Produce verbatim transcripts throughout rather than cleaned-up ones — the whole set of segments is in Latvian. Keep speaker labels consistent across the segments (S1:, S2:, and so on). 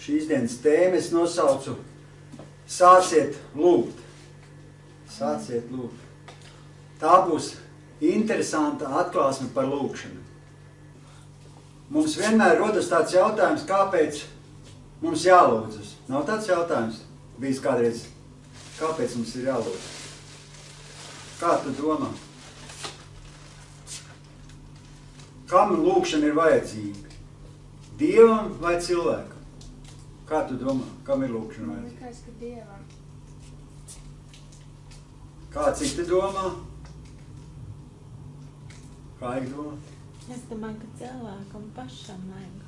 S1: šīs dienas tēmu es nosaucu Sāciet lūgt. Sāciet lūgt. Tā būs interesanta atklāsme par lūgšanu. Mums vienmēr rodas tāds jautājums, kāpēc mums jālūdzas. Nav tāds jautājums bijis kādreiz, kāpēc mums ir jālūdzas. Kā tu domā? Kam lūgšana ir vajadzīga? Dievam vai cilvēkam? Kā tu domā? Kam ir lūgšana vajadzīga?
S2: Likās, ka Dievam.
S1: Kā citi domā? Kā ir domā?
S3: Es domāju, ka cilvēkam pašam vajag.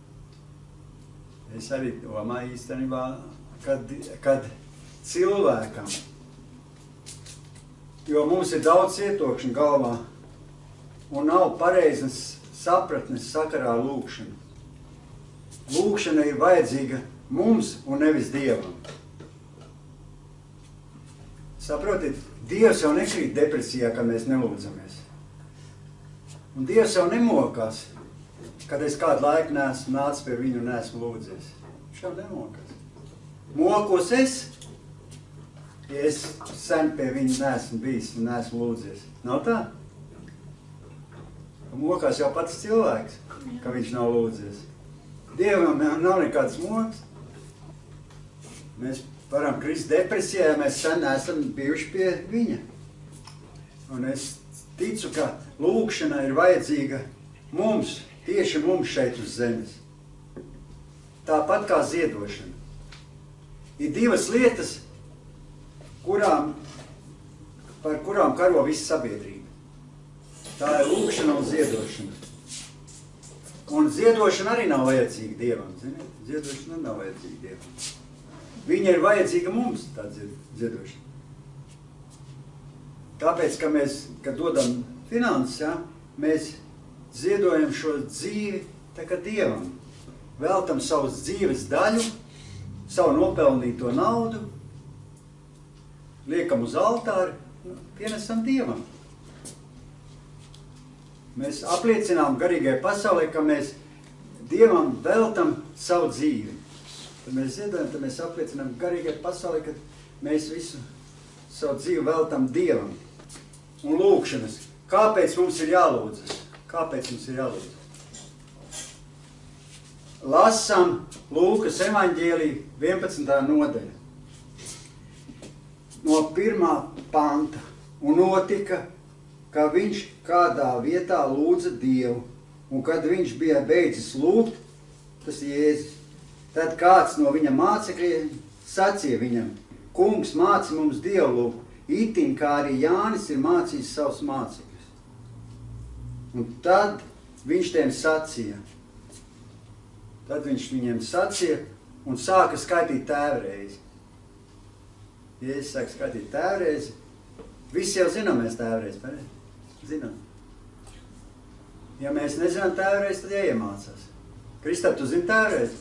S1: Es arī domāju īstenībā, kad, kad cilvēkam, jo mums ir daudz cietokšņu galvā un nav pareizas sapratnes sakarā ar lūgšanu. Lūgšana ir vajadzīga mums un nevis Dievam. Saprotiet, Dievs jau nekrīt depresijā, kad mēs nelūdzamies. Un Dievs jau nemokās, kad es kādu laiku neesmu nācis pie viņu un neesmu lūdzies. Viņš jau nemokās. Mokos es, ja es sen pie viņu neesmu bijis un neesmu lūdzies. Nav tā? Mokās jau pats cilvēks, ka viņš nav lūdzies. Dievam nav nekāds moks. Mēs varam krist depresijā, ja mēs sen esam bijuši pie viņa. Un es ticu, ka lūgšana ir vajadzīga mums, tieši mums šeit uz zemes. Tāpat kā ziedošana. Ir divas lietas, kurām, par kurām karo visa sabiedrība. Tā ir lūgšana un ziedošana. Un ziedošana arī nav vajadzīga Dievam. Ziniet? Ziedošana nav vajadzīga Dievam. Viņa ir vajadzīga mums, tā ziedošana. Tāpēc, ka mēs, kad dodam finanses, ja, mēs ziedojam šo dzīvi tā kā Dievam. Veltam savas dzīves daļu, savu nopelnīto naudu, liekam uz altāri, pienesam Dievam. Mēs apliecinām garīgai pasaulē, ka mēs Dievam veltam savu dzīvi. Tad mēs ziedojam, tad mēs apliecinām garīgai pasaulē, ka mēs visu savu dzīvi veltam Dievam. Un lūgšanas. Kāpēc mums ir jālūdzas? Kāpēc mums ir jālūdzas? Lasām Lūkas evaņģēliju vienpadsmitā nodaļa. No pirmā panta. Un notika, ka viņš kādā vietā lūdza Dievu, un kad viņš bija beidzis lūgt, tas Jēzus, tad kāds no viņa mācekļiem sacīja viņam: Kungs, māci mums Dievu lūgt, itin kā arī Jānis ir mācījis savus mācekļus. Un tad viņš tiem sacīja, tad viņš viņiem sacīja un sāka skaitīt tēvreizi. Jēzus sāka skaitīt tēvreizi. Visi jau zinām mēs tēvreizi, pareizi? Zinām. Ja mēs nezinām tēvreizi, tad jāiemācās. Kristap, tu zini tēvreizi?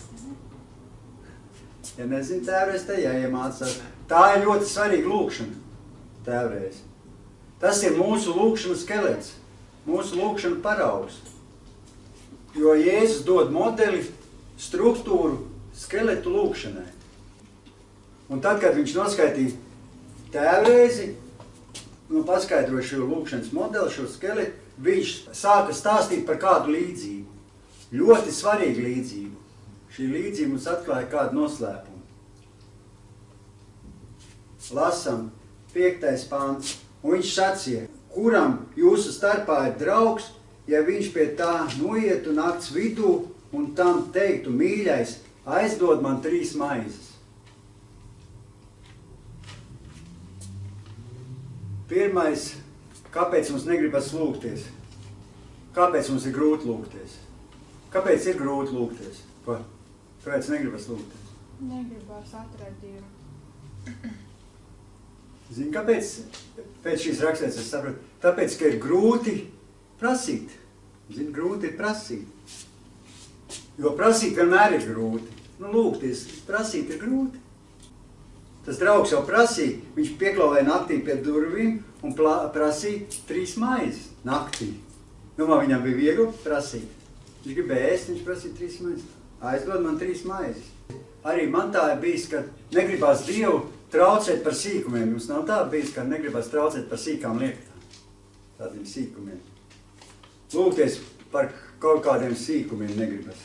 S1: Ja nezini tēvreizi, tad jāiemācās. Tā ir ļoti svarīga lūgšana, tēvreizi. Tas ir mūsu lūgšana skelets, mūsu lūgšana paraugs. Jo Jēzus dod modeli, struktūru, skeletu lūgšanai. Un tad, kad viņš noskaitīja tēvreizi, nu, paskaidroja šo lūgšanas modeli, šo skeletu, viņš sāka stāstīt par kādu līdzību. Ļoti svarīgu līdzību. Šī līdzība mums atklāja kādu noslēpumu. Lasam piektais pants. Un viņš sacīja: kuram jūsu starpā ir draugs, ja viņš pie tā noiet un nakts vidū un tam teiktu: mīļais, aizdod man trīs maizes. Pirmais, kāpēc mums negribas lūgties? Kāpēc mums ir grūti lūgties? Kāpēc ir grūti lūgties? Ko? Kāpēc negribas lūgties?
S2: Negribas atturēt Dievu.
S1: Zini, kāpēc? Pēc šīs rakstēs es saprotu. Tāpēc, ka ir grūti prasīt. Zini, grūti ir prasīt. Jo prasīt vienmēr ir grūti. Nu, lūgties, prasīt ir grūti. Tas draugs jau prasīja, viņš pieklauvēja naktī pie durvīm un prasīja trīs maizes naktī. Domā, viņam bija viegli prasīt. Viņš gribēja ēst, viņš prasīja trīs maizes. Aizdod man trīs maizes. Arī man tā ir bijis, ka negribās Dievu traucēt par sīkumiem. Jums nav tā bijis, ka negribās traucēt par sīkām lietām. Tādiem sīkumiem. Lūgties par kaut kādiem sīkumiem negribas.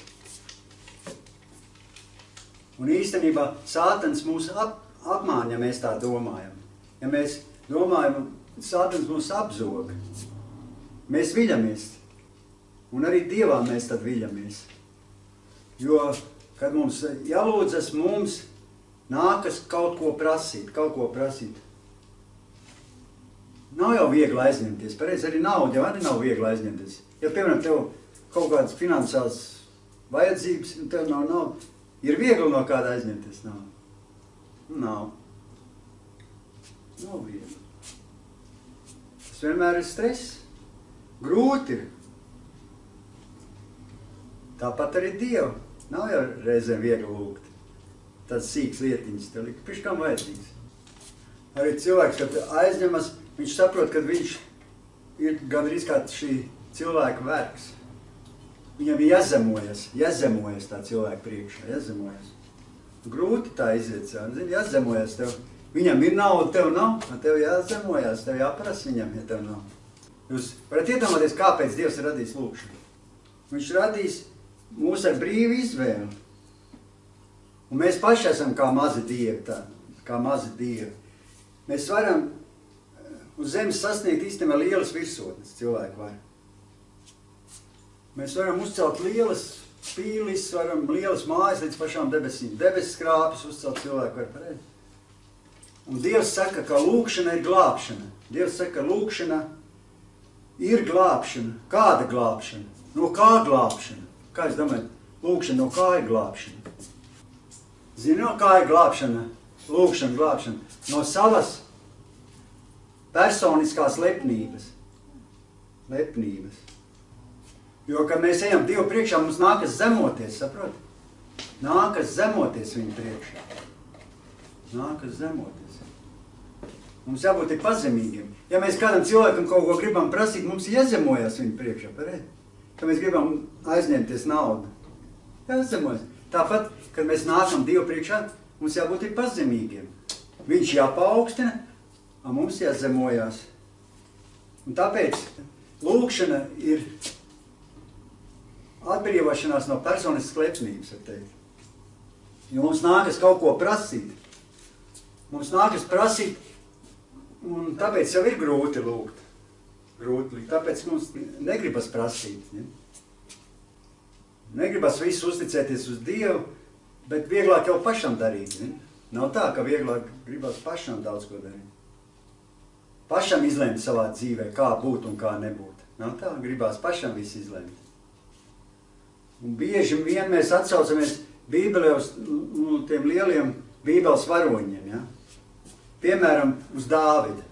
S1: Un īstenībā Sātans mūs ap, apmāņa, ja mēs tā domājam. Ja mēs domājam, Sātans mūs apzoga. Mēs viļamies. Un arī Dievā mēs tad viļamies. Jo, kad mums jālūdzas, mums nākas kaut ko prasīt, kaut ko prasīt. Nav jau viegli aizņemties, pareizi arī nauda jau arī nav viegli aizņemties. Ja, piemēram, tev kaut kādas finansiāls vajadzības, un tev nav nauda, ir viegli no kāda aizņemties? Nav. Nav. Nav viegli. Tas vienmēr ir stress. Grūti ir. Tāpat arī Dievu. Nav jau reizēm viegli lūgt. Tāds sīks lietiņas tev lika. Priekš kam vajadzīgs? Arī cilvēks, kad aizņemas, viņš saprot, ka viņš ir gandrīz kā šī cilvēka vergs. Viņam ir jāzemojas, jāzemojas tā cilvēka priekšā, jāzemojas. Grūti tā iziet, zini, jāzemojas tev. Viņam ir nauda, tev nav, tev jāzemojas, tev jāprasa viņam, ja tev nav. Jūs varat iedomāties, kāpēc Dievs ir radījis lūkšanu. Viņš radīs mūs ar brīvu izvēli. Un mēs paši esam kā mazi dievi, tā, kā mazi dievi. Mēs varam uz zemes sasniegt īstenībā lielas virsotnes, cilvēki var. Mēs varam uzcelt lielas pīlis, varam lielas mājas līdz pašām debesīm. Debesis krāpes uzcelt cilvēku var pareizi. Un Dievs saka, ka lūkšana ir glābšana. Dievs saka, ka lūkšana ir glābšana. Kāda glābšana? No kā glābšana? Kā es domāju, lūkšana no kā ir glābšana? Zini, no kā ir glābšana? Lūkšana, glābšana. No savas personiskās lepnības. Lepnības. Jo, kad mēs ejam Dievu priekšā, mums nākas zemoties, saprot? Nākas zemoties viņu priekšā. Nākas zemoties. Mums jābūt ir pazemīgiem. Ja mēs kādam cilvēkam kaut ko gribam prasīt, mums jāzemojas viņu priekšā, pareizi? Kad mēs gribam aizņemties naudu. Jāzemojas. Tāpat, kad mēs nākam Dievu priekšā, mums jābūt ir pazemīgiem. Viņš jāpaukstina, un mums jāzemojās. Un tāpēc lūkšana ir atbrīvošanās no personiskas lepnības, var teikt. Jo mums nākas kaut ko prasīt. Mums nākas prasīt, un tāpēc jau ir grūti lūgt. Grūti lūgt, tāpēc mums negribas prasīt. Ne? Negribas visu uzticēties uz Dievu, bet vieglāk jau pašam darīt. Ne? Nav tā, ka vieglāk gribas pašam daudz ko darīt. Pašam izlemt savā dzīvē, kā būt un kā nebūt. Nav tā, gribas pašam visu izlemt. Un bieži vien mēs atsaucamies Bībelē uz nu, tiem lieliem Bībeles varoņiem. Ja? Piemēram, uz Dāvidu.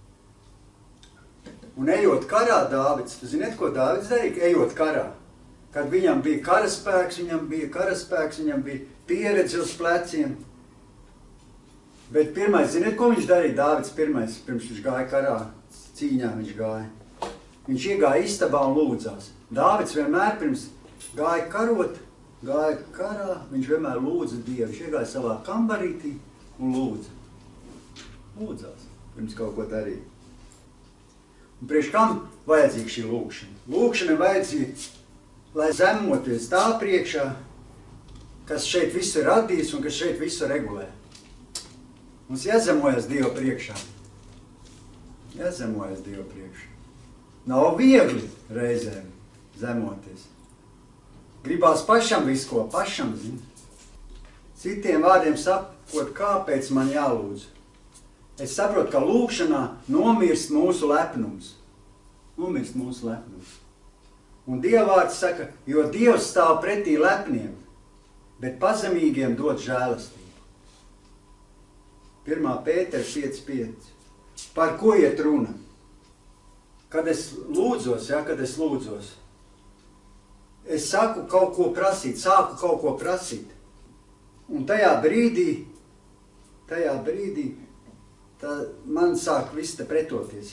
S1: Un ejot karā Dāvids, tu ziniet, ko Dāvids darīja, ejot karā? Kad viņam bija karaspēks, viņam bija karaspēks, viņam bija pieredze uz pleciem. Bet pirmais, ziniet, ko viņš darīja Dāvids pirmais, pirms viņš gāja karā, cīņā viņš gāja? Viņš iegāja istabā un lūdzās. Dāvids vienmēr pirms gāja karot, gāja karā, viņš vienmēr lūdza Dievu. Viņš iegāja savā kambarītī un lūdza. Lūdzās, pirms kaut ko darīja. Un priekš kam vajadzīga šī lūkšana? Lūkšana ir vajadzīga, lai zemoties tā priekšā, kas šeit visu radīs un kas šeit visu regulē. Mums jāzemojas Dieva priekšā. Jāzemojas Dieva priekšā. Nav viegli reizēm zemoties. Gribās pašam visu ko, pašam zin. Citiem vārdiem sapot, kāpēc man jālūdz. Es saprotu, ka lūkšanā nomirst mūsu lepnums. Nomirst mūsu lepnums. Un Dieva vārds saka, jo Dievs stāv pretī lepniem, bet pazemīgiem dod žēlastību. Pirmā Pētera pieci pieci. Par ko iet runa? Kad es lūdzos, ja, kad es lūdzos, es saku kaut ko prasīt, sāku kaut ko prasīt. Un tajā brīdī, tajā brīdī, tā man sāk viss te pretoties.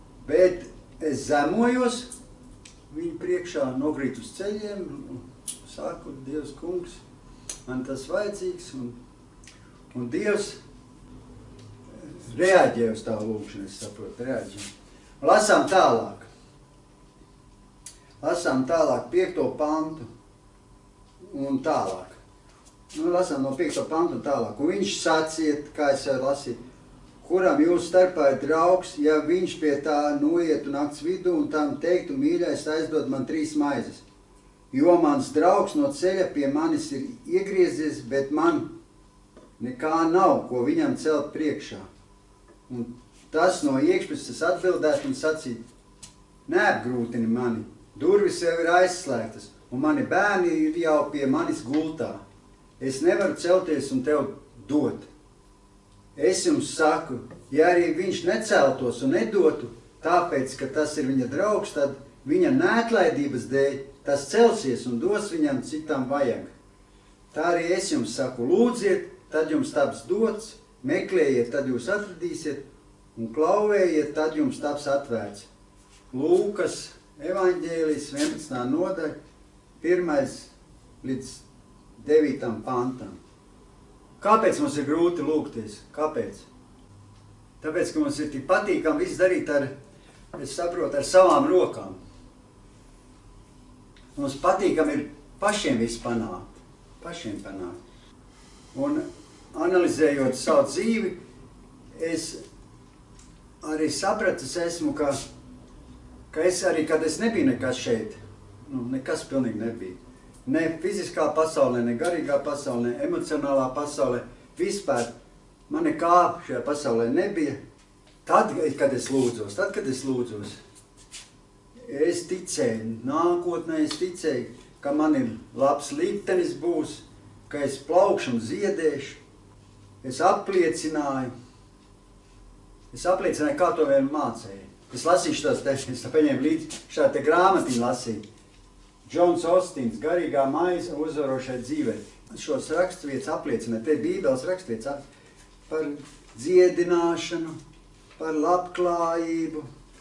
S1: Bet es zemojos viņu priekšā, nogrīt uz ceļiem, uz saku, Dievs kungs, man tas vajadzīgs, un, un Dievs reaģē uz tā lūkšanu, es saprotu, reaģē. Lasām tālāk. Lasām tālāk piekto pantu un tālāk. Nu, lasām no piekto pantu un tālāk. Un viņš sāciet, kā es varu lasīt, kuram jūs starpā ir draugs, ja viņš pie tā noietu nakts vidu un tam teiktu, mīļais, aizdod man trīs maizes. Jo mans draugs no ceļa pie manis ir iegriezies, bet man nekā nav, ko viņam celt priekšā. Un tas no iekšpuses atbildētu un sacīt, neapgrūtini mani, durvis jau ir aizslēgtas, un mani bērni ir jau pie manis gultā. Es nevaru celties un tev dot. Es jums saku, ja arī viņš neceltos un nedotu, tāpēc, ka tas ir viņa draugs, tad viņa neatlaidības dēļ tas celsies un dos viņam citam vajag. Tā arī es jums saku, lūdziet, tad jums taps dots, meklējiet, tad jūs atradīsiet, un klauvējiet, tad jums taps atvērts. Lūkas evaņģēlijas vienpadsmitā nodaļa, pirmais līdz devītam pantam. Kāpēc mums ir grūti lūgties? Kāpēc? Tāpēc, ka mums ir tik patīkam viss darīt ar, es saprotu, ar savām rokām. Mums patīkam ir pašiem viss panākt. Pašiem panākt. Un analizējot savu dzīvi, es arī sapratis esmu, ka, ka es arī, kad es nebiju nekas šeit, nu, nekas pilnīgi nebija. Ne fiziskā pasaulē, ne garīgā pasaulē, ne emocionālā pasaulē, vispār man nekā šajā pasaulē nebija. Tad, kad es lūdzos, tad, kad es lūdzos, es ticēju, nākotnē es ticēju, ka man ir labs liktenis būs, ka es plaukšu un ziedēšu. Es apliecināju, es apliecināju, kā to vien mācēju. Es lasīšu tos te, es paņēmu līdzi šā te grāmatiņu lasīt. Džons Ostins, garīgā maize uzvarošai dzīvei. Šos raksturvietas apliecina, te Bībeles raksturvietas par dziedināšanu, par labklājību,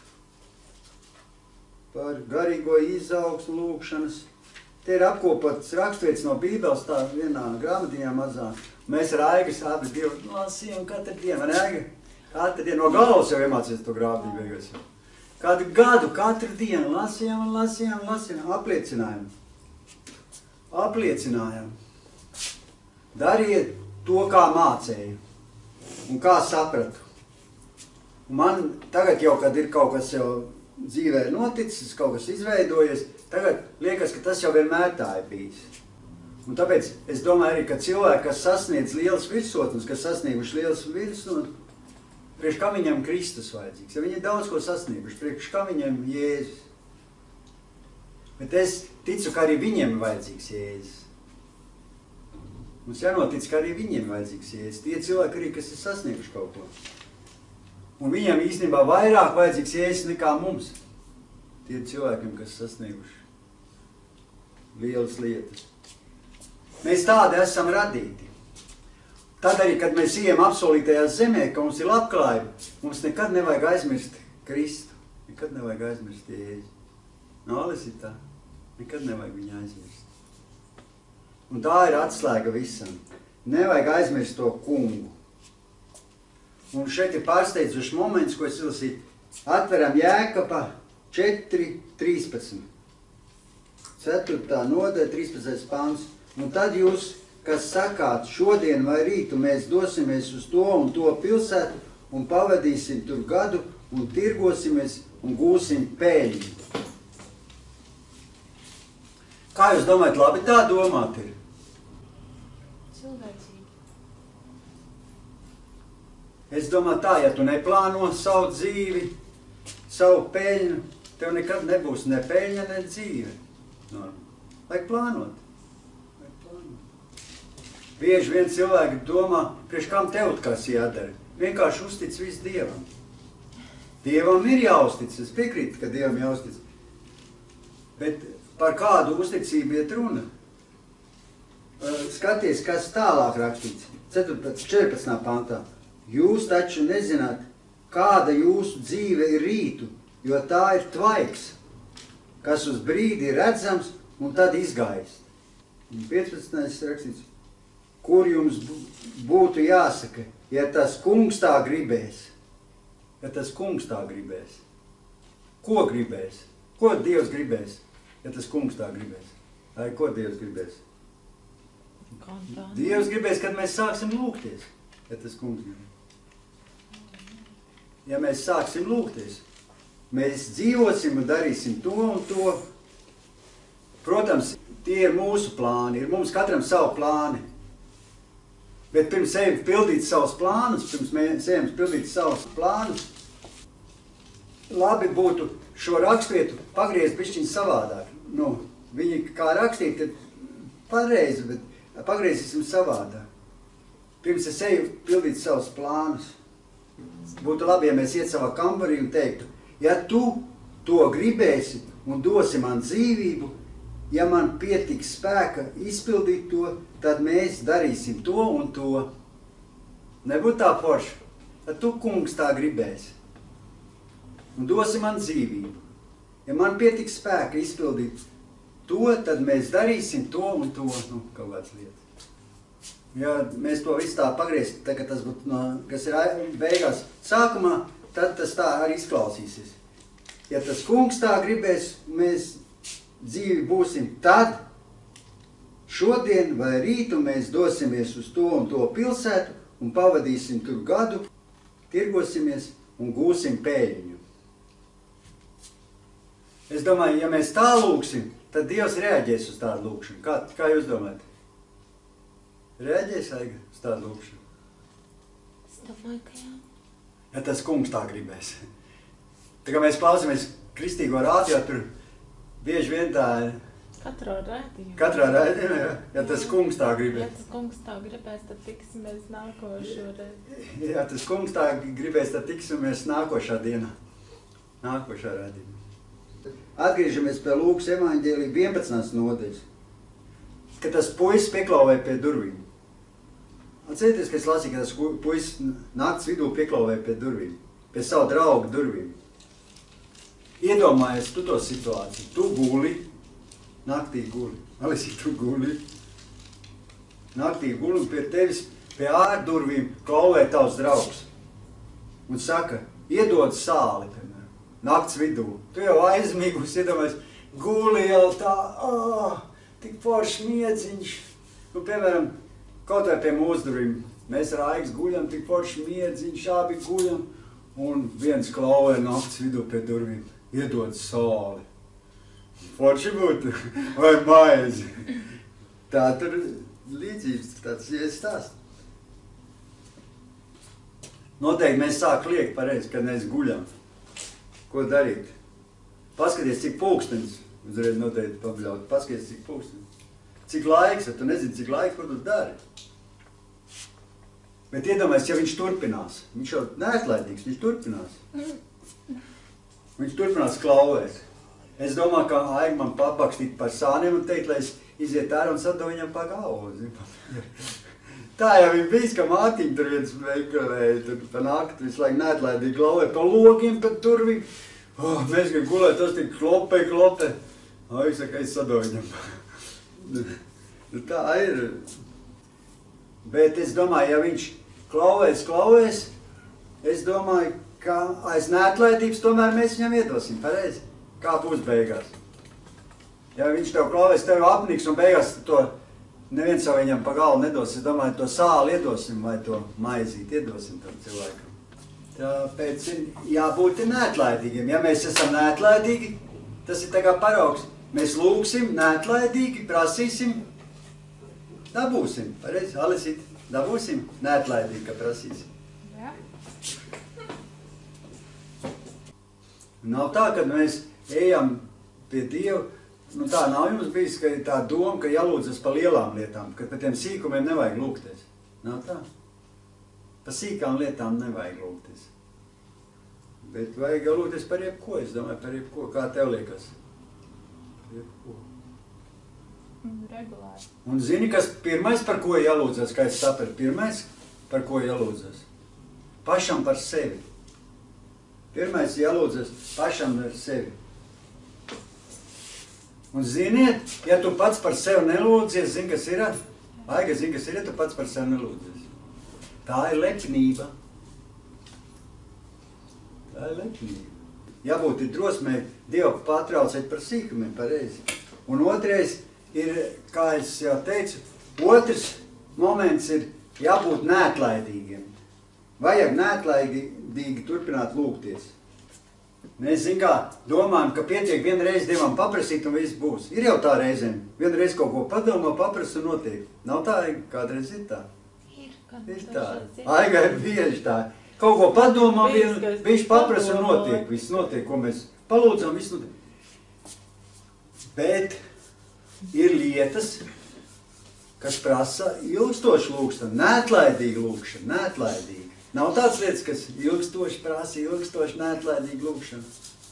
S1: par garīgo izaugsmu lūkšanas. Te ir apkopotas raksturvietas no Bībeles tā vienā grāmatiņā mazā. Mēs ar Aigas abi divu lasījām katru dienu, vai ne, Aiga? Katru dienu no galvas jau iemācījās to grāmatiņu beigās. Kādu gadu, katru dienu lasījām un lasījām un lasījām, apliecinājām. Apliecinājām. Dariet to, kā mācēju un kā sapratu. Un man tagad jau, kad ir kaut kas jau dzīvē noticis, kaut kas izveidojies, tagad liekas, ka tas jau vienmēr tā ir bijis. Un tāpēc es domāju arī, ka cilvēki, kas sasniedz lielas virsotnes, kas sasnieguši lielas virsotnes, priekš kā viņam Kristus vajadzīgs, ja viņi daudz ko sasnieguši, priekš kā viņam Jēzus. Bet es ticu, ka arī viņiem ir vajadzīgs Jēzus. Mums jānotic, ka arī viņiem ir vajadzīgs Jēzus. Tie cilvēki arī, kas ir sasnieguši kaut ko. Un viņiem īstenībā vairāk vajadzīgs Jēzus nekā mums. Tie cilvēkiem, kas sasnieguši lielas lietas. Mēs tādi esam radīti. Tad arī, kad mēs ejam apsolītajā zemē, ka mums ir labklājība, mums nekad nevajag aizmirst Kristu. Nekad nevajag aizmirst Jēzu. Nālis ir tā. Nekad nevajag viņu aizmirst. Un tā ir atslēga visam. Nevajag aizmirst to kungu. Un šeit ir pārsteidzošs moments, ko es izlasīju. Atveram Jēkaba četri trīspadsmit. ceturtā nodaļa, trīspadsmitais pants. Un tad jūs, kas sakāt, šodien vai rītu mēs dosimies uz to un to pilsētu un pavadīsim tur gadu un tirgosimies un gūsim peļņu. Kā jūs domājat, labi tā domāt ir?
S2: Cilvēcīgi.
S1: Es domāju tā, ja tu neplāno savu dzīvi, savu peļņu, tev nekad nebūs ne peļņa, ne dzīve. No, vajag plānot. Vajag plānot. Bieži vien cilvēki domā, priekš kam tev kas jādara. Vienkārši uztic visu Dievam. Dievam ir jāuztic, es piekrītu, ka Dievam jāuztic. Bet par kādu uzticību iet runa? Skaties, kas tālāk rakstīts. četrpadsmitajā pantā. Jūs taču nezināt, kāda jūsu dzīve ir rītu, jo tā ir tvaiks, kas uz brīdi ir redzams un tad izgaist. piecpadsmitais rakstīts, kur jums būtu jāsaka, ja tas kungs tā gribēs. Ja tas kungs tā gribēs. Ko gribēs? Ko Dievs gribēs, ja tas kungs tā gribēs? Vai ko Dievs gribēs?
S3: Kontrā.
S1: Dievs gribēs, kad mēs sāksim lūgties, ja tas kungs gribēs. Ja mēs sāksim lūgties, mēs dzīvosim un darīsim to un to. Protams, tie ir mūsu plāni, ir mums katram savu plāni. Bet pirms ejam pildīt savus plānus, pirms mēs ejam pildīt savus plānus, labi būtu šo rakstvietu pagriezt bišķiņ savādāk. Nu, viņi kā rakstīt, tad pareizi, bet pagriezīsim savādāk. Pirms es eju pildīt savus plānus, būtu labi, ja mēs iet savā kambarī un teiktu, ja tu to gribēsi un dosi man dzīvību, ja man pietiks spēka izpildīt to, tad mēs darīsim to un to. Nebūtu tā forši, tad tu, kungs, tā gribēsi. Un dosi man dzīvību. Ja man pietiks spēka izpildīt to, tad mēs darīsim to un to, nu, kaut kāds lietas. Ja mēs to visu tā pagrieztu, tā, ka tas būtu, no, kas ir beigās sākumā, tad tas tā arī izklausīsies. Ja tas kungs tā gribēs, mēs dzīvi būsim, tad šodien vai rītu mēs dosimies uz to un to pilsētu un pavadīsim tur gadu, tirgosimies un gūsim pēļņu. Es domāju, ja mēs tā lūksim, tad Dievs reaģēs uz tādu lūkšanu. Kā, kā jūs domājat? Reaģēs, Aiga, uz tādu lūkšanu?
S3: Es domāju, ka jā.
S1: Ja tas kungs tā gribēs. Tā kā mēs klausamies kristīgo rādio, tur bieži vien tā ir.
S3: Katrā rādījumā.
S1: Katrā rādījumā, ja, ja tas kungs tā gribēs.
S3: Ja tas kungs tā gribēs, tad tiksimies nākošo reizi.
S1: Ja tas kungs tā gribēs, tad tiksimies nākošā dienā. Nākošā rādījumā. Atgriežamies pie Lūkas evaņģēlija vienpadsmitās nodaļas, ka tas puisis pieklauvē pie durvīm. Atcerieties, ka es lasīju, ka tas puisis nakts vidū pieklauvē pie durvīm, pie savu draugu durvīm. Iedomājies tu to situāciju. Tu guli, naktī guli. Alisī, tu guli. Naktī guli un pie tevis pie ārdurvīm klauvē tavs draugs. Un saka, iedod sāli, piemēram, nakts vidū. Tu jau aizmīgus, iedomājies, guli jau tā, ā, tik forši miedziņš. Nu, piemēram, kaut vai pie mūsu durvīm. Mēs ar Aigas guļam, tik forši miedziņš, abi guļam. Un viens klauvē nakts vidū pie durvīm. Iedod sāli. Forši būtu, vai maizi. Tā tur līdzības, tāds iestāst. Noteikti mēs sāk liekt pareizi, kad mēs guļam. Ko darīt? Paskaties, cik pulkstenis. Uzreiz noteikti pabļaut. Paskaties, cik pulkstenis. Cik laiks, ja tu nezini, cik laiks, ko tu dari. Bet iedomājies, ja viņš turpinās. Viņš jau neatlaidīgs, viņš turpinās. Viņš turpinās klauvēt. Es domāju, ka Aiga man papakstīt par sāniem un teikt, lai es iziet ārā un sadod viņam pa galvu. Tā jau ir bijis, ka mātiņa tur viens meklēja, tur pa nakti visu laiku neatlaidīgi klauvē pa logiem, pa durvīm. Oh, mēs gan gulēt, tas tik klopē, klopē. Aiga saka, es sadod viņam. Tā ir. Bet es domāju, ja viņš klauvēs, klauvēs, es domāju, ka aiz neatlaidības tomēr mēs viņam iedosim, pareizi? Kā būs beigās? Ja viņš tev klauvēs, tev apniks un beigās to neviens jau viņam pa galvu nedos. Es domāju, to sāli iedosim vai to maizīt iedosim tam cilvēkam. Tāpēc ir jābūt neatlaidīgiem. Ja mēs esam neatlaidīgi, tas ir tā kā paraugs. Mēs lūgsim neatlaidīgi, prasīsim, dabūsim. Pareizi, Alisīt, dabūsim neatlaidīgi, ka prasīsim.
S2: Jā.
S1: Nav tā, kad mēs ejam pie Dieva, nu tā nav jums bijis, ka ir tā doma, ka jālūdzas pa lielām lietām, ka par tiem sīkumiem nevajag lūgties. Nav tā? Pa sīkām lietām nevajag lūgties. Bet vajag jau lūgties par jebko, es domāju, par jebko. Kā tev liekas? Par jebko.
S2: Regulāri.
S1: Un zini, kas pirmais, par ko jālūdzas, kā es sapratu? Pirmais, par ko jālūdzas? Pašam par sevi. Pirmais jālūdzas pašam par sevi. Un ziniet, ja tu pats par sevi nelūdzies, zini, kas ir? Aiga, zini, kas ir, ja tu pats par sevi nelūdzies. Tā ir lepnība. Tā ir lepnība. Jābūt ir drosmē Dievu pārtraucēt par sīkumiem, pareizi. Un otrais ir, kā es jau teicu, otrs moments ir jābūt neatlaidīgiem. Vajag neatlaidīgi turpināt lūgties. Mēs, zin kā, domājam, ka pietiek vienreiz Dievam paprasīt un viss būs. Ir jau tā reizēm. Vienreiz kaut ko padomā, paprasa un notiek. Nav tā, kādreiz ir tā?
S3: Ir,
S1: ir tā. Aiga ir bieži tā. Kaut ko padomā, viņš paprasa un notiek. Viss notiek, ko mēs palūdzam, viss notiek. Bet ir lietas, kas prasa ilgstoši lūgšanu, neatlaidīgi lūgšanu, neatlaidīgi. Nav tāds lietas, kas ilgstoši prasa, ilgstoši neatlaidīgi lūgšanu.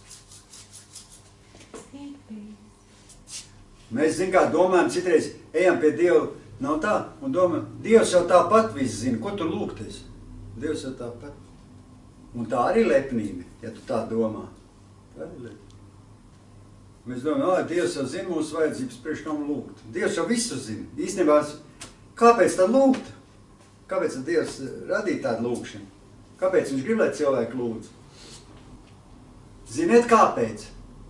S1: Mēs, zin kā, domājam, citreiz ejam pie Dieva, nav tā, un domājam, Dievs jau tāpat viss zina, ko tu lūgties? Dievs jau tāpat. Un tā arī lepnība, ja tu tā domā. Tā arī lepnība. Mēs domājam, ā, Dievs jau zina mūsu vajadzības, priekš kam lūgt. Dievs jau visu zina. Īstenībā, kāpēc tad lūgt? Kāpēc tad Dievs radīja tādu lūgšanu? Kāpēc viņš grib, lai cilvēki lūdz? Ziniet, kāpēc?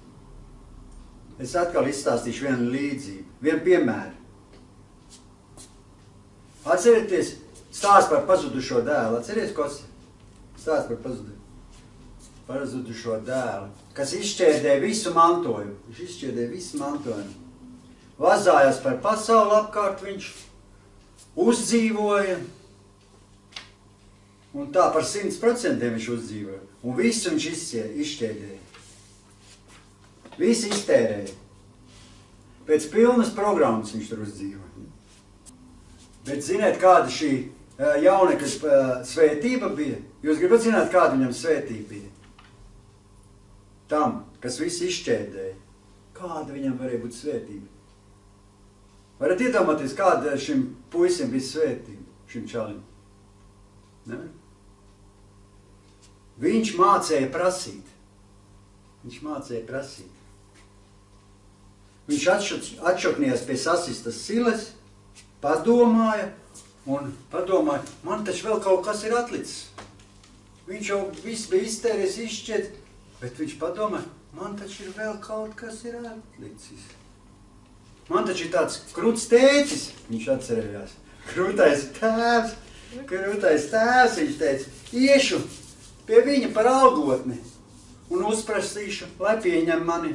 S1: Es atkal izstāstīšu vienu līdzību, vienu piemēru. Atcerieties, stāst par pazudušo dēlu. Atcerieties, kas stāst par pazudu, pazudušo dēlu, kas izšķērdēja visu mantojumu. Viņš izšķērdēja visu mantojumu. Vazājās par pasauli apkārt, viņš uzdzīvoja. Un tā par simts procentiem viņš uzdzīvoja. Un visu viņš izšķērdēja. Visi iztērēja. Pēc pilnas programmas viņš tur uzdzīvoja. Bet ziniet, kāda šī jaunekļa svētība bija? Jūs gribat zināt, kāda viņam svētība bija? Tam, kas visi izšķērdēja. Kāda viņam varēja būt svētība? Varat iedomāties, kāda šim puisim bija svētība, šim čalim? Ne? Viņš mācēja prasīt. Viņš mācēja prasīt. Viņš atšoknījās pie sasistas siles, padomāja un padomāja, man taču vēl kaut kas ir atlicis. Viņš jau viss bija iztēries, izšķiet, bet viņš padomāja, man taču ir vēl kaut kas ir atlicis. Man taču ir tāds kruts tēcis, viņš atcerējās. Krutais tēvs, krutais tēvs, viņš teica, iešu pie viņa par algotni un uzprasīšu, lai pieņem mani.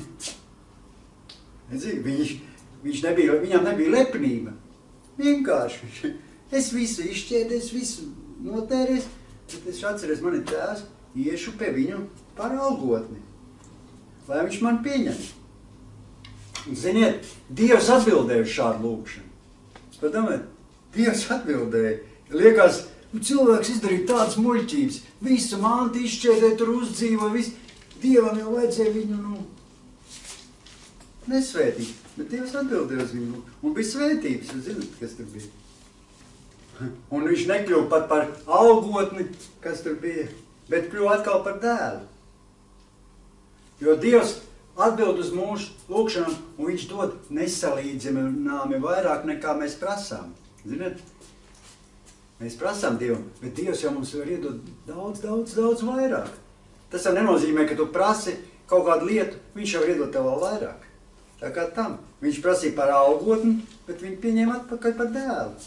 S1: Viņš, viņš nebija, viņam nebija lepnība. Vienkārši. Es visu izšķēdu, es visu notēries, bet es atceries, man ir tēvs, iešu pie viņu par algotni, lai viņš man pieņem. Un, ziniet, Dievs atbildēja uz šādu lūgšanu. Padomājiet, Dievs atbildēja. Liekas, cilvēks izdarīja tādas muļķības, visu manti izšķēdē, tur uzdzīvo, visu. Dievam jau vajadzēja viņu, nu, nesvētīt, bet Dievs atbildēja uz viņu. Un bija svētības, jūs zināt, kas tur bija. Un viņš nekļuva pat par algotni, kas tur bija, bet kļuva atkal par dēlu. Jo Dievs atbild uz mūsu lūgšanām, un viņš dod nesalīdzināmi vairāk nekā mēs prasām. Ziniet? Mēs prasām Dievam, bet Dievs jau mums var iedot daudz, daudz, daudz vairāk. Tas jau nenozīmē, ka tu prasi kaut kādu lietu, viņš jau var iedot tev vēl vairāk. Tā kā tam. Viņš prasīja par algotni, bet viņi pieņēma atpakaļ par dēlu.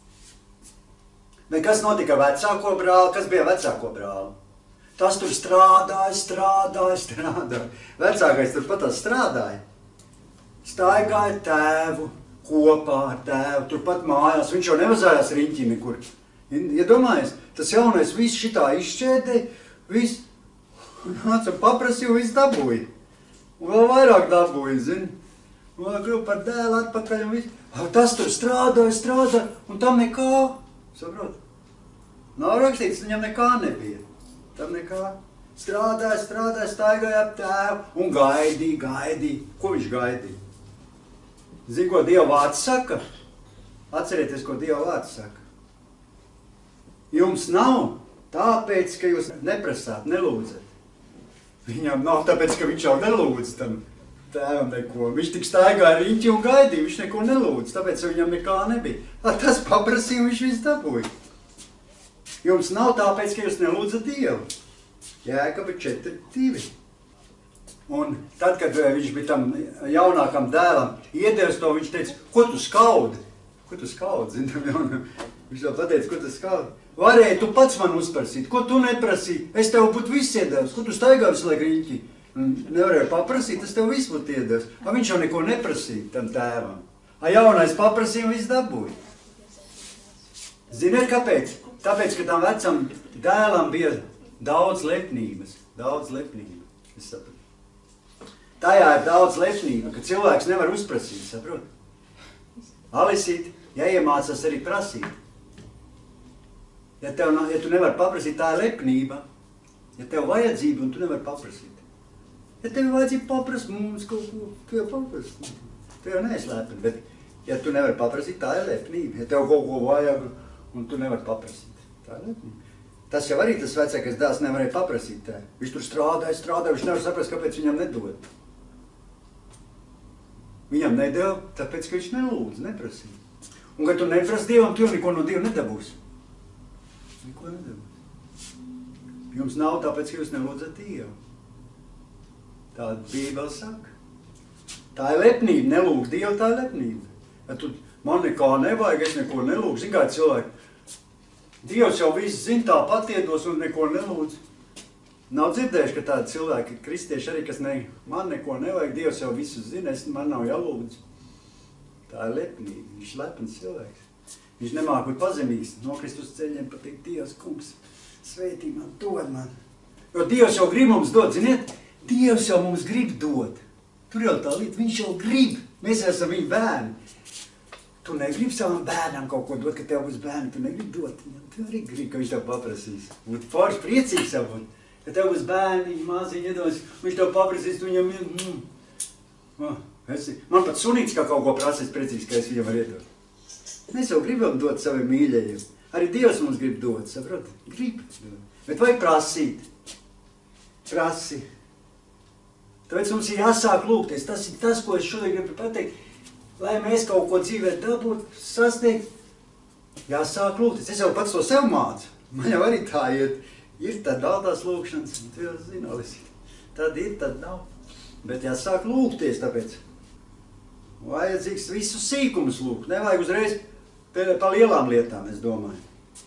S1: Bet kas notika ar vecāko brāli? Kas bija vecāko brāli? Tas tur strādāja, strādāja, strādāja. Vecākais tur pat strādāja. Staigāja tēvu kopā ar tēvu, tur pat mājās. Viņš jau nevazājās riņķi nekur. Iedomājies, tas jaunais viss šitā izšķēdēja, viss. Nāca un paprasīja, viss dabūja. Un vēl vairāk dabūja, zini. Un vēl kļuva par dēlu atpakaļ un viss. Tas tur strādāja, strādāja, un tam nekā. Saprot? Nav rakstīts, viņam nekā nebija. Tam nekā. Strādāja, strādāja, staigāja ap tēvu un gaidīja, gaidīja. Ko viņš gaidīja? Zini, ko Dieva vārds saka? Atcerieties, ko Dieva vārds saka. Jums nav tāpēc, ka jūs neprasāt, nelūdzat. Viņam nav tāpēc, ka viņš jau nelūdz tam. Tēvam neko. Viņš tik staigāja riņķi un gaidīja, viņš neko nelūdz, tāpēc viņam nekā nebija. Tas paprasīja, viņš visu dabūja. Jums nav tāpēc, ka jūs nelūdzat Dievu. Jēkaba četri divi. Un tad, kad viņš bija tam jaunākam dēlam iedevis to, viņš teica, ko tu skaudi? Ko tu skaudi? Viņš jau pateica, ko tu skaudi? Varēja tu pats man uzprasīt, ko tu neprasīji? Es tev būtu viss iedevis, ko tu staigā visu laiku riņķi? Nevarēja paprasīt, es tev visu būtu iedevis. A viņš jau neko neprasīja tam tēvam. A jaunais paprasīja un viss dabūja. Ziniet, kāpēc? Tāpēc, ka tam vecam dēlam bija daudz lepnības. Daudz lepnība. Es saprotu. Tajā ir daudz lepnība, ka cilvēks nevar uzprasīt, saprot? Alisīt, jāiemācās arī prasīt. Ja, tev, ja tu nevar paprasīt, tā ir lepnība. Ja tev vajadzība un tu nevar paprasīt. Ja tev vajadzība paprast, mums kaut ko, tu jau paprast. Tu jau neesi lepni, bet ja tu nevar paprasīt, tā ir lepnība. Ja tev kaut ko vajag un tu nevar paprasīt, tā ir lepnība. Tas jau arī tas vecākais dēls nevarēja paprasīt tā. Viņš tur strādāja, strādāja, viņš nevar saprast, kāpēc viņam nedod. Viņam nedēļ, tāpēc, ka viņš nelūdz, neprasīja. Un, kad tu neprasi Dievam, tu jau neko no Dieva nedabūsi. Neko nedabūsi. Jums nav tāpēc, ka jūs nelūdzat Dievu. Tāda Bībele saka. Tā ir lepnība, nelūgt Dievu, tā ir lepnība. Ja tu man nekā nevajag, es neko nelūgšu. Zin kā cilvēki, Dievs jau visu zin, tā patiedos un neko nelūdz. Nav dzirdējuši, ka tādi cilvēki, kristieši arī, kas ne, man neko nevajag, Dievs jau visu zina, es, man nav jālūdz. Tā ir lepnība, viņš ir lepns cilvēks. Viņš nemāk būt pazemīgs, nokrist uz ceļiem, pateikt, Dievs, kungs, svētī man, dod man. Jo Dievs jau grib mums dot, ziniet, Dievs jau mums grib dot. Tur jau tā lieta, viņš jau grib, mēs esam viņa bērni. Tu negribi savam bērnam kaut ko dot, ka tev būs bērni, tu negribi dot viņam, tu arī gribi, ka viņš tev paprasīs. Būt forši priecīgs jau būt. Ja tev būs bērni, māziņi iedos, viņš tev paprasīs, tu viņam, mm, oh, esi, man pat sunīts kā kaut ko prasīs priecīgs, ka es viņam var iedot. Mēs jau gribam dot saviem mīļajiem. Arī Dievs mums grib dot, saprot? Grib. Bet vajag prasīt. Prasi. Tāpēc mums ir jāsāk lūgties. Tas ir tas, ko es šodien gribu pateikt. Lai mēs kaut ko dzīvē dabūtu, sasniegt, jāsāk lūgties. Es jau pats to sev mācu. Man jau arī tā iet. Ir tad daudās lūkšanas, tu jau zini, Alisi. Tad ir, tad nav. Bet jāsāk lūgties, tāpēc. Vajadzīgs visu sīkumus lūgt. Nevajag uzreiz pa lielām lietām, es domāju.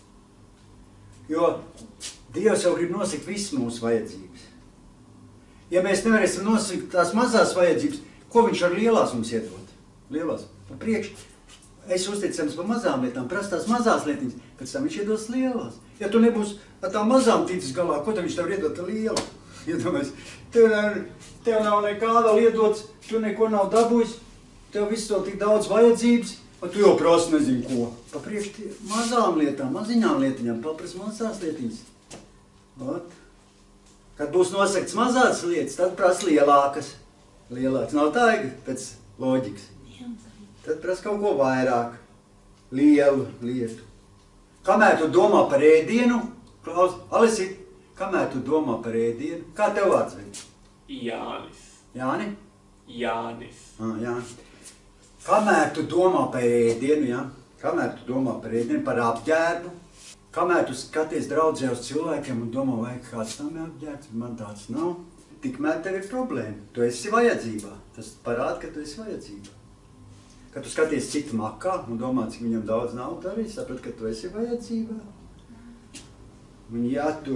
S1: Jo Dievs jau grib nosakt visu mūsu vajadzības. Ja mēs nevarēsim nosakt tās mazās vajadzības, ko viņš ar lielās mums iedot? Lielās. Pa priekš. Es uzticams par mazām lietām, prast tās mazās lietiņas, pēc tam viņš iedos lielās. Ja tu nebūs ar tām mazām ticis galā, ko tad viņš tev iedot lielu? Iedomājies, tev nav, tev nav nekā vēl iedots, tu neko nav dabūjis, tev viss vēl tik daudz vajadzības, un tu jau prasi nezinu ko. Pa priekš mazām lietām, maziņām lietiņām, papras mazās lietiņas. Ot. Kad būs nosakts mazās lietas, tad prasa lielākas. Lielākas. Nav tā, pēc loģikas. Tad prasa kaut ko vairāk, lielu lietu. Kamēr tu domā par ēdienu, Klaus, Alisi, kamēr tu domā par ēdienu, kā tev vārds bija?
S4: Jānis.
S1: Jāni?
S4: Jānis.
S1: Ah, Jānis. Kamēr tu domā par ēdienu, ja? Kamēr tu domā par ēdienu, par apģērbu, kamēr tu skaties draudzē uz cilvēkiem un domā, vai kāds tam ir apģērbs, man tāds nav, tikmēr tev ir problēma. Tu esi vajadzībā. Tas parāda, ka tu esi vajadzībā. Kad tu skaties citu makā un domā, cik viņam daudz nav, tu arī saprat, ka tu esi vajadzībā. Un ja tu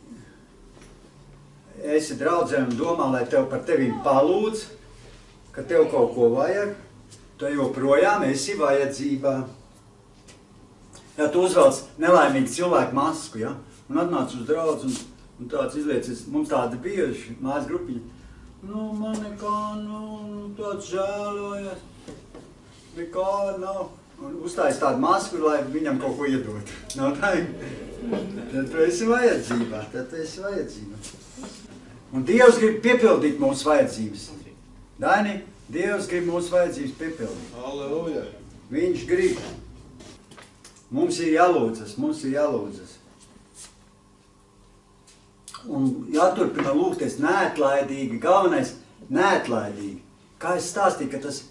S1: esi draudzē un domā, lai tev par tevim palūdz, ka tev kaut ko vajag, tu joprojām esi vajadzībā. Ja tu uzvelc nelaimīgu cilvēku masku, ja, un atnāc uz draudz un, un tāds izliecies, mums tādi bieži mājas grupiņi, nu, man nekā, nu, tāds žēlojas. Nekā nav. Un uztājas tādu masku, lai viņam kaut ko iedot. Nav tā? Tad tu esi vajadzībā. Tad tu esi vajadzībā. Un Dievs grib piepildīt mūsu vajadzības. Daini, Dievs grib mūsu vajadzības piepildīt.
S5: Halleluja.
S1: Viņš grib. Mums ir jālūdzas, mums ir jālūdzas. Un jāturpina lūgties neatlaidīgi. Galvenais neatlaidīgi. kā es stāstīju, ka tas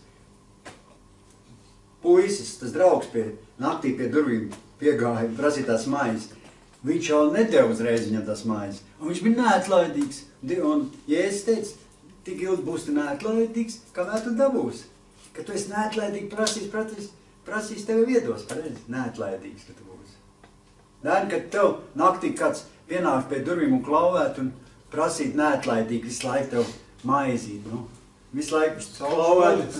S1: puisis, tas draugs pie naktī pie durvīm piegāja, prasīja tās mājas. Viņš jau nedeva uzreiz viņam tās mājas. Un viņš bija neatlaidīgs. Un Jēzus teica, tik ilgi būs tu neatlaidīgs, kamēr tu dabūsi. Ka tu esi neatlaidīgi prasīs, prasīs, prasīs tevi viedos, pareizi, neatlaidīgs, ka tu būsi. Dēļ, kad tev naktī kāds pienāk pie durvīm un klauvēt un prasīt neatlaidīgi, visu laiku tev maizīt, nu, visu laiku klauvēt.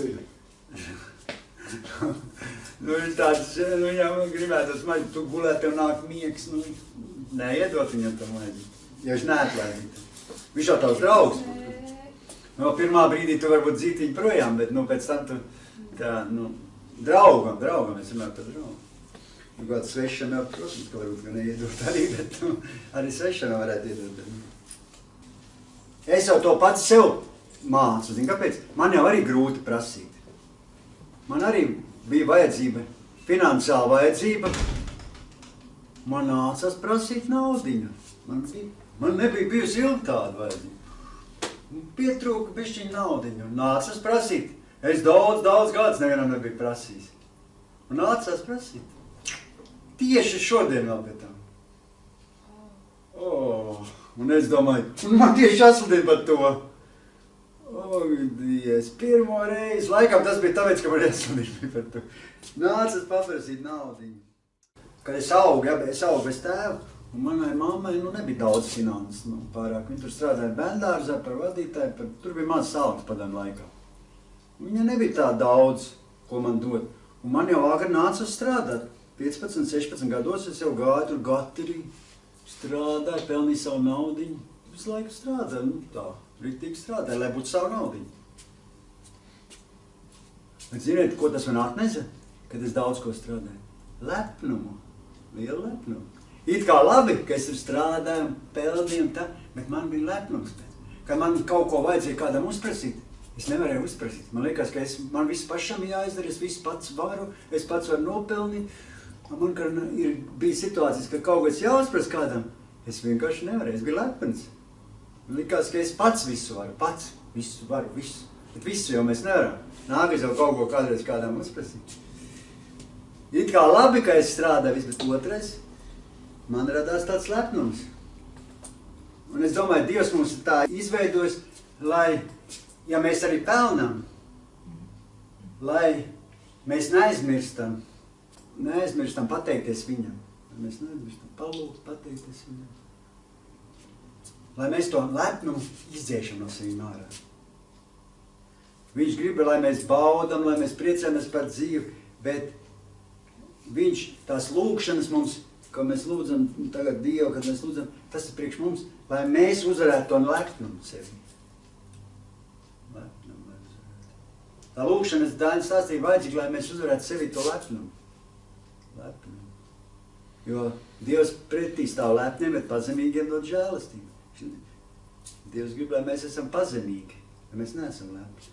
S1: Nu, viņš tāds, nu, viņam gribētu tas maizīt, tu gulēt, tev nāk miegs, nu, neiedot viņam to maizīt, ja viņš neatlaidīgi. Viņš jau tavs draugs. No pirmā brīdī tu varbūt dzītiņi projām, bet, nu, pēc tam tu tā, nu, draugam, draugam, es runāju par draugu. Nu, kāds svešam jau, protams, ka varbūt, ka neiedot arī, bet, nu, arī svešam varētu iedot. Bet, nu. Es jau to pats sev mācu, zini, kāpēc? Man jau arī grūti prasīt. Man arī bija vajadzība, finansiāla vajadzība. Man nācās prasīt naudiņu. Man, bija, man nebija bijusi ilgi tāda vajadzība. Pietrūka bišķiņu naudiņu. Nācās prasīt. Es daudz, daudz gadus nevienam nebija prasījis. Un nācās prasīt. Tieši šodien vēl pie tam. Oh, un es domāju, un man tieši atsludina par to. O, Dievs, pirmo reizi. Laikam tas bija tāpēc, ka man atsludina par to. Nācās paprasīt naudiņu. Kad es augu, ja, es augu bez tēvu, un manai mammai nu, nebija daudz finanses, nu, pārāk. Viņa tur strādāja bērndārzā par vadītāju, par, tur bija maz algas padomu laikā. Viņa nebija tā daudz, ko man dod. Un man jau agri nāca strādāt. piecpadsmit, sešpadsmit gados es jau gāju tur gaterī, strādāju, pelnīju savu naudiņu. Visu laiku strādāju, nu tā, rītīgi strādāju, lai būtu savu naudiņu. Bet ziniet, ko tas man atnesa, kad es daudz ko strādāju? Lepnumu, lielu lepnumu. It kā labi, ka es tur strādāju, pelnīju un tā, bet man bija lepnums pēc. Kad man kaut ko vajadzēja kādam uzprasīt, es nevarēju uzprasīt. Man liekas, ka es, man viss pašam jāizdara, es viss pats varu, es pats varu nopelnīt. Man kad ir bija situācijas, ka kaut kas jāuzpras kādam, es vienkārši nevarēju, es biju lepns. Man likās, ka es pats visu varu, pats visu varu, visu. Bet visu jau mēs nevaram. Nākas jau kaut ko kādreiz kādam uzprasīt. It kā labi, ka es strādāju viss, bet otrais, man radās tāds lepnums. Un es domāju, Dievs mums tā izveidos, lai, ja mēs arī pelnam, lai mēs neaizmirstam, neaizmirstam pateikties viņam. Lai mēs neaizmirstam palūgt, pateikties viņam. Lai mēs to lepnumu izdziešam no saviem ārā. Viņš grib, lai mēs baudam, lai mēs priecājamies par dzīvi, bet viņš tās lūgšanas mums, ka mēs lūdzam tagad Dievu, kad mēs lūdzam, tas ir priekš mums, lai mēs uzvarētu to lepnumu sevi. Lepnumu, lai uzvarētu. Tā lūgšanas daļa stāstīja vajadzīga, lai mēs uzvarētu sevi to lepnumu. Lepnumu. Jo Dievs pretī stāv lepniem, bet pazemīgiem dod žēlastību. Dievs grib, lai mēs esam pazemīgi, ja mēs neesam lepni.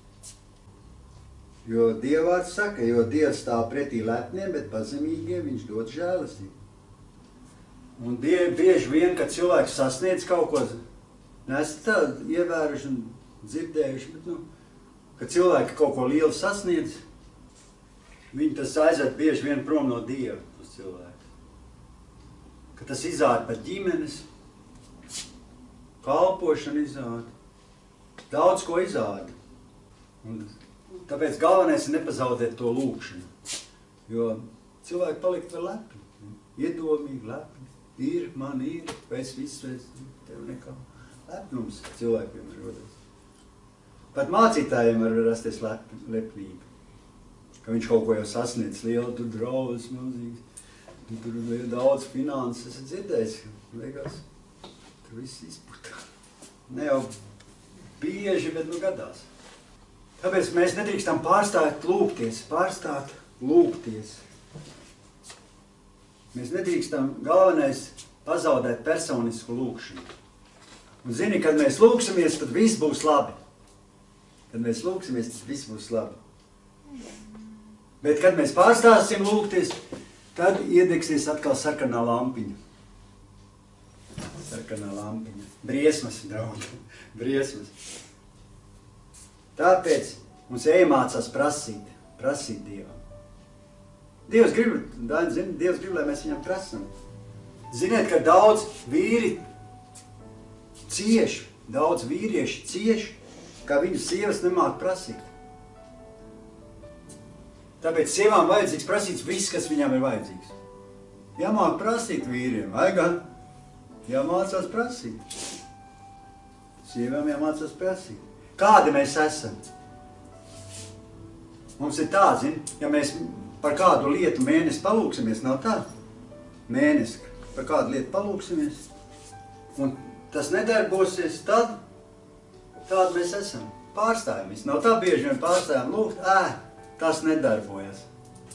S1: Jo Dievvārds saka, jo Dievs stāv pretī lepniem, bet pazemīgiem viņš dod žēlastību. Un Dievi bieži vien, kad cilvēks sasniedz kaut ko, neesat tādu ievēruši un dzirdējuši, bet, nu, kad cilvēki kaut ko lielu sasniedz, viņi tas aiziet bieži vien prom no Dieva, tas cilvēks. Ka tas izāda pat ģimenes, kalpošana izāda, daudz ko izāda. Un tāpēc galvenais ir nepazaudēt to lūgšanu, jo cilvēki palikt vēl lepni, iedomīgi, lepni. Ir, man ir, es visu, es tev nekā. Lepnums cilvēkiem ir rodas. Pat mācītājiem var rasties lep, lepnība. Ka viņš kaut ko jau sasniedz lielu, tur draudz, milzīgs, tur ir daudz finanses, es dzirdējis, liekas, tur viss izputā. Ne jau bieži, bet nu gadās. Tāpēc mēs nedrīkstam pārstāt lūgties, pārstāt lūgties. Mēs nedrīkstam galvenais pazaudēt personisku lūgšanu. Un zini, kad mēs lūgsimies, tad viss būs labi. Kad mēs lūgsimies, tad viss būs labi. Bet, kad mēs pārstāsim lūgties, tad iedegsies atkal sarkanā lampiņa. Sarkanā lampiņa. Briesmas, draugi. Briesmas. Tāpēc Mums jāiemācās prasīt, prasīt Dievam. Dievs grib, zin, Dievs grib, lai mēs viņam prasam. Ziniet, ka daudz vīri cieši, daudz vīrieši cieši, ka viņu sievas nemāk prasīt. Tāpēc sievām vajadzīgs prasīt viss, kas viņām ir vajadzīgs. Jāmāk prasīt vīriem, vai gan? Jāmācās prasīt. Sievām jāmācās prasīt. Kādi mēs esam? Mums ir tā, zin, ja mēs par kādu lietu mēnesi palūksimies, nav tā? Mēnesi par kādu lietu palūksimies, un tas nedarbosies, tad tādi mēs esam. Pārstājamies. Nav tā bieži vien pārstājam lūgt, ē, tas nedarbojas.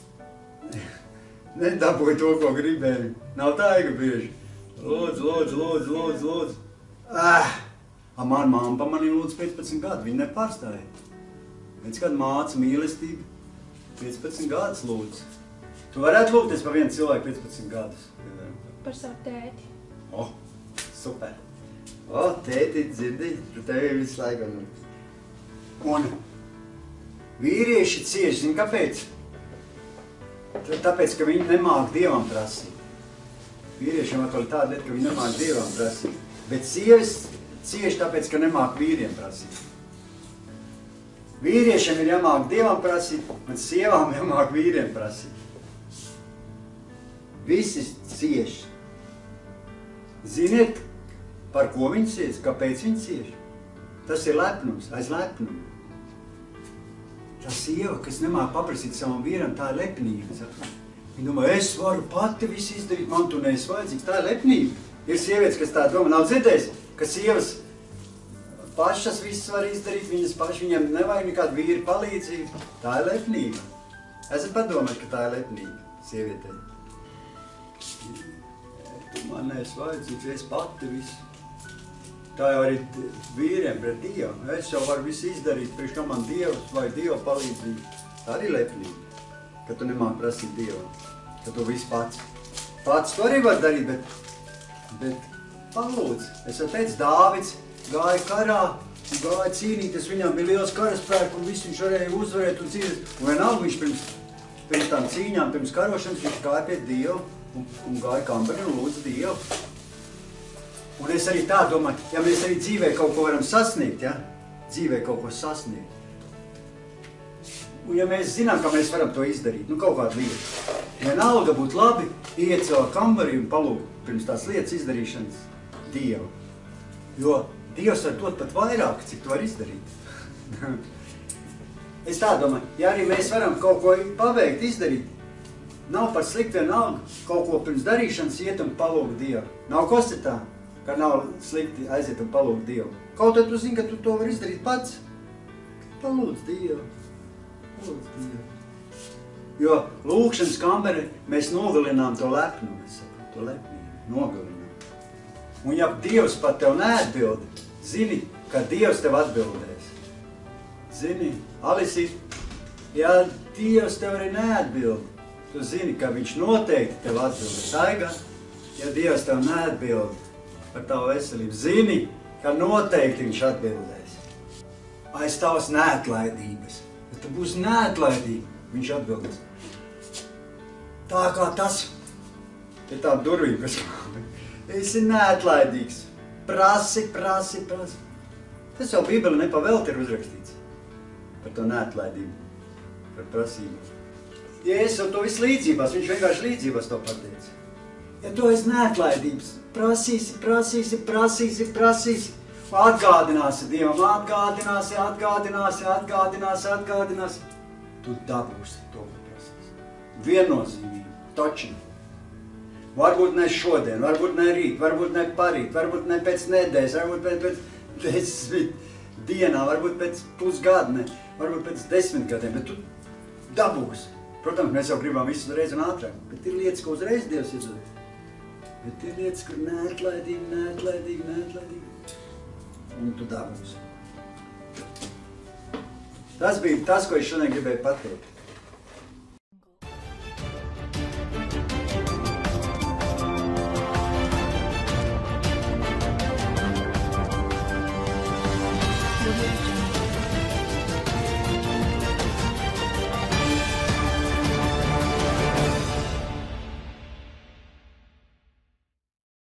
S1: Nedabūju to, ko gribēju. Nav tā, ka bieži. Lūdzu, lūdzu, lūdzu, lūdzu, lūdzu. Ēh! A man mamma pa mani lūdzu piecpadsmit gadu, viņa nepārstāja. Pēc kāda māca mīlestība, piecpadsmit gadus lūdzu. Tu varētu lūgties par vienu cilvēku piecpadsmit gadus?
S3: Par savu tēti.
S1: O, super. O, tēti, dzirdi, tu tevi visu laiku. Un vīrieši cieši, zini, kāpēc? Tāpēc, ka viņi nemāk Dievam prasīt. Vīriešiem atkal ir tāda lieta, ka viņi nemāk Dievam prasīt. Bet sievas cieši tāpēc, ka nemāk vīriem prasīt. Vīriešiem ir jāmāk Dievam prasīt, un sievām jāmāk vīriem prasīt. Visi cieši. Ziniet, par ko viņi cieši, kāpēc viņi cieši? Tas ir lepnums, aiz lepnumu. Tā sieva, kas nemāk paprasīt savam vīram, tā ir lepnība. Viņa domā, es varu pati visu izdarīt, man tu neesi vajadzīgs, tā ir lepnība. Ir sievietes, kas tā domā, nav dzirdējis, ka sievas pašas visas var izdarīt, viņas paši, viņam nevajag nekādu vīru palīdzību. Tā ir lepnība. Esat padomājuši, ka tā ir lepnība sievietei. Tu man neesi vajadzīgs, es pati visu. Tā jau arī vīriem pret Dievu. Es jau varu visu izdarīt, priekš kā man Dievs vai Dieva palīdzība. Tā arī lepnība, ka tu nemāk prasīt Dievam, ka tu visu pats. Pats to arī var darīt, bet, bet palūdz. Es jau teicu, Dāvids gāja karā, gāja cīnīties, viņam bija liels karaspēku un viss viņš varēja uzvarēt un cīnīt. Un vienalga viņš pirms, pirms tām cīņām, pirms karošanas, viņš gāja pie Dievu un, un gāja kambarī un lūdza Dievu. Un es arī tā domāju, ja mēs arī dzīvē kaut ko varam sasniegt, ja? Dzīvē kaut ko sasniegt. Un ja mēs zinām, ka mēs varam to izdarīt, nu kaut kādu lietu. Vienalga būtu labi iet savā kambarī un palūgt pirms tās lietas izdarīšanas Dievu. Jo Dievs var dot pat vairāk, cik to var izdarīt. Es tā domāju, ja arī mēs varam kaut ko paveikt, izdarīt, nav par slikti vienalga kaut ko pirms darīšanas iet un palūgt Dievu. Nav kosti tā? Ka nav slikti aiziet un palūgt Dievu. Kaut tad tu zini, ka tu to var izdarīt pats. Palūdz Dievu. Palūdz Dievu. Jo lūgšanas kambarī mēs nogalinām to lepnumu, es saku, to lepnību, nogalinām. Un ja Dievs pat tev neatbild, zini, ka Dievs tev atbildēs. Zini, Alisī, ja Dievs tev arī neatbild, tu zini, ka viņš noteikti tev atbildēs. Aiga, ja Dievs tev neatbild par tavu veselību, zini, ka noteikti viņš atbildēs. Aiz tavas neatlaidības. Ja tu būsi neatlaidība, viņš atbildēs. Tā kā tas, ir tā durvība, kas esi neatlaidīgs. Prasi, prasi, prasi. Tas jau Bībeli nepavēlti ir uzrakstīts par to neatlaidību, par prasību. Jēzus to visu līdzībās, viņš vienkārši līdzībās to pateica. Ja tu esi neatlaidības, prasīsi, prasīsi, prasīsi, prasīsi, atgādināsi Dievam, atgādināsi, atgādināsi, atgādināsi, atgādināsi, tu dabūsi to, ko prasīsi. Viennozīmīgi, taču. Varbūt ne šodien, varbūt ne rīt, varbūt ne parīt, varbūt ne pēc nedēļas, varbūt pēc, pēc, pēc dienā, varbūt pēc pusgada, ne, varbūt pēc desmit gadiem, bet tu dabūsi. Protams, mēs jau gribam visu uzreiz un ātrāk, bet ir lietas, ko uzreiz Dievs izdod. Bet ir lietas, kur neatlaidīgi, neatlaidīgi, neatlaidīgi. Un tu dabūsi. Tas bija tas, ko es šodien gribēju pateikt.